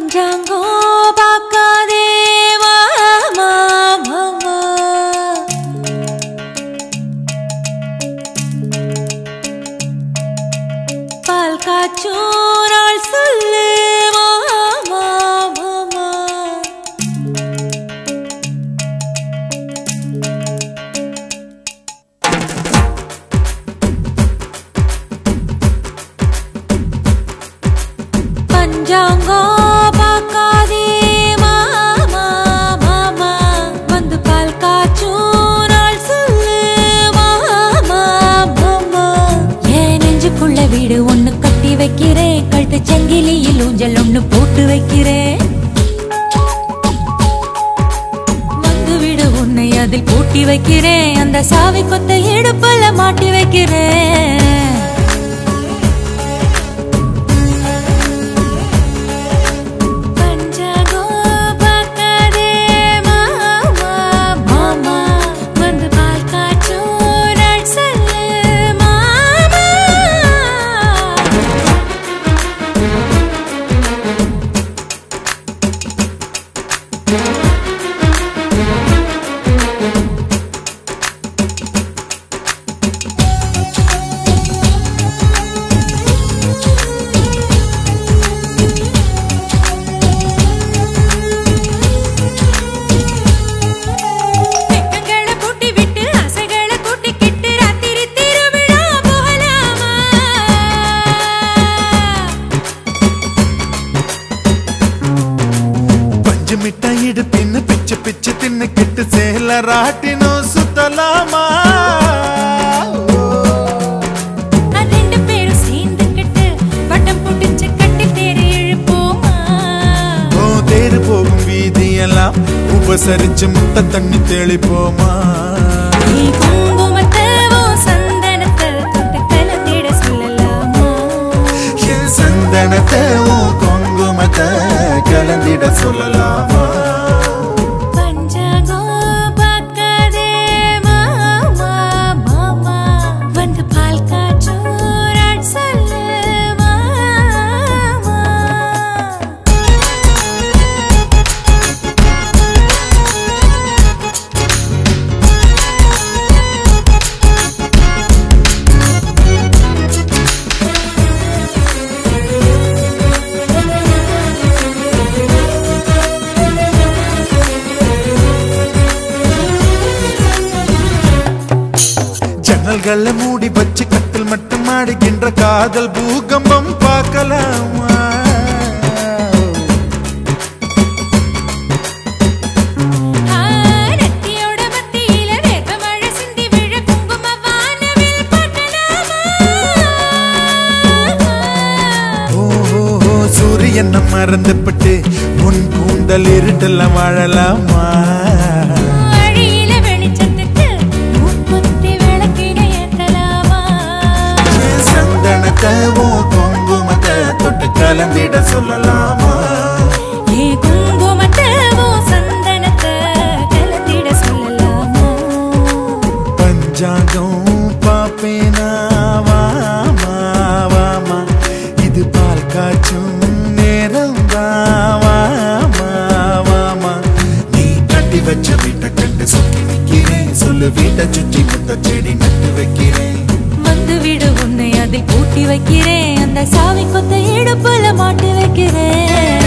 பஞ்சாங்கோ பார்க்காதே மாமா மாமா பால் காய்ச்சும் நாள் சொல்லு மாமா மாமா பஞ்சாங்கோ பார்க்காதே மாமா மாமா வந்து பால் காய்ச்சும் நாள் சொல்லு மாமா மாமா என் நெஞ்சுக்குள்ள வீடு ஒண்ணு கட்டி வைக்கிறேன் கழுத்து சங்கிலியில் ஊஞ்சல் ஒண்ணு போட்டு வைக்கிறேன் வந்து வீடு உன்னை அதில் பூட்டி வைக்கிறேன் அந்த சாவி கொத்த இடுப்புல மாட்டி வைக்கிறேன் பிச்சு பிச்சு தின்னு கிட்டு சேல ராட்டினோ சுத்தலாமா ரெண்டு பேரும் சேர்ந்து கிட்டு வட்டம் புடிச்சு கட்டி தேரு இழுப்போமா ஓ தேரு போகும் வீதியெல்லாம் உபசரிச்சு முட்டை தண்ணி தெளிப்போமா குங்குமத்தை சந்தனத்தை தொட்டு கலந்திட சொல்லலாமா என் சந்தனத்தை குங்குமத்தை கலந்திட சொல்லலாமா ஜன்னல்களை மூடி வச்சு கட்டில் மட்டும் ஆடுகின்ற காதல் பூகம்பம் பார்க்கலாமா சூரியன் மறந்துபட்டு உன் கூந்தல் இருட்டெல்லாம் வாழலாமா குங்குமத்தை தொட்டு கலந்திட சொல்லலாமா குங்குமத்தை சந்தனத்தை கலந்திட சொல்லலாமா பஞ்சாங்கம் பாப்பேனா வாமா வாமா இது பால் காய்ச்சும் நேரம் வாமா வாமா நீ கட்டி வச்ச வீட்டை கண்டு சுத்தி வைக்கிறேன் சொல்லு வீட்டை சுற்றி முத்த செடி நட்டு வைக்கிறேன் வந்து விடு உன்னை அதில் பூட்டி வைக்கிறேன் அந்த சாவி கொத்த இடுப்புல மாட்டி வைக்கிறேன்